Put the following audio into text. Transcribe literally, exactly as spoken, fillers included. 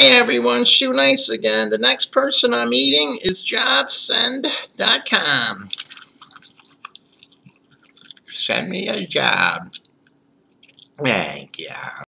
Hey everyone, Shoenice again. The next person I'm eating is jobsend dot com. Send me a job. Thank you.